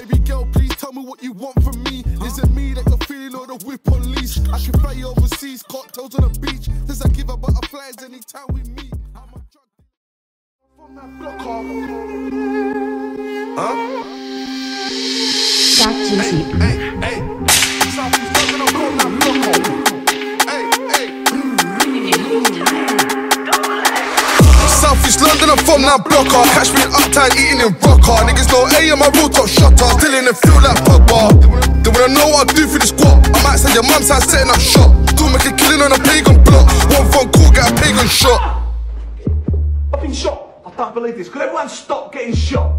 Baby girl, please tell me what you want from me. Is it me that you're feeling or the whip on leash? I can fly you overseas, cocktails on the beach. Does I give her butterflies anytime we meet? I'm a drug from that block off. Huh? Hey. Southeast London, I'm from that block off. Southeast London, I'm from that blocker. Catch me in Uptown eating in Roka. Niggas know A and my real top shutter. Still in the field like Pogba. They wanna know what I do for the squad. I might send your mum's house setting up shop. Still make a killing on a pagan block. One phone call, get a pagan shot. I've been shot. I don't believe this. Could everyone stop getting shot?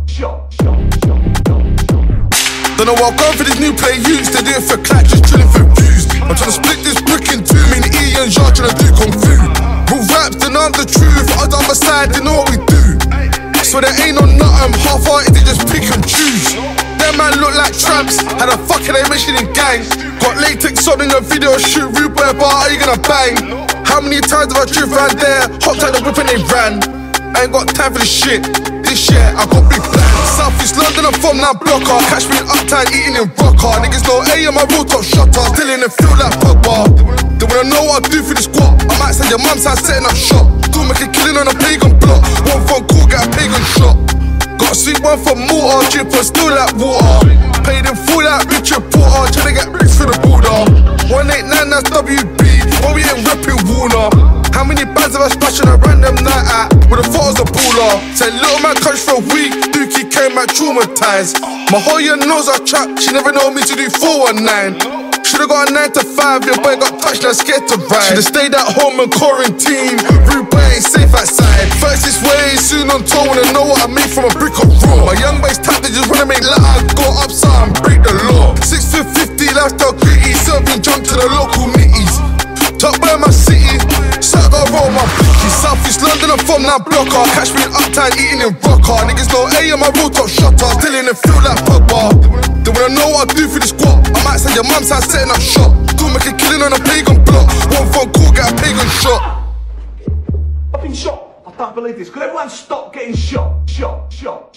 Don't know what I'm going for this new play use. They do it for clap, just chilling for views. I'm trying to split this brick in two. Me and E and Jar trying to do kung fu. Real raps, then I'm the truth. On the other side, they know what we do. So there ain't no nothing. Half-hearted, they just pick and choose. Them man look like tramps. How the fuck are they mentioning in gangs? Got latex on in a video shoot. Rude boy bar, are you gonna bang? How many times have I driven there? Hopped out the whip and they ran. I ain't got time for this shit. This year, I got big plans. Southeast London, I'm from that blocker. Catch me in Uptown eating in Roka. Niggas know A and my real top shutter. Still in the field like Pogba. They wanna know what I do for the squad. I might send your mum's house setting up shop. Still make a killing on a pagan block. One phone call, get a pagan shot. Got a sweet one from Malta, dripper still like water. Paid in full like Richard Porter. Tryna get bricks for the border. 189, that's WB. But we ain't repping Warner. How many bands have I splashed on a random night at? With the photos of baller. Said little man coach for a week. Dookie came out traumatized. My whole year knows I trap. She never know me to do 419. Should've got a 9 to 5. Your boy got touched, now scared to ride. Should've stayed at home and quarantine. Rude boy ain't safe outside. First this way, soon on tour. Wanna know what I made from a brick of raw. My young boys tap, they just wanna make loud. Go upside and break the law. 6 for 50, lifestyle gritty. Serving junk to the local nitties. Top by my city, so I gotta roll my bookie. Southeast London, I'm from that blocker. Catch me in Uptown eating in Roka. Niggas know A and my real top shutter. Still in the field like Pogba. They wanna know what I do for the squad. I might send your mum's house setting up shop. Still make a killing on a pagan block. One phone call, get a pagan shot. I've been shot. I don't believe this. Could everyone stop getting shot?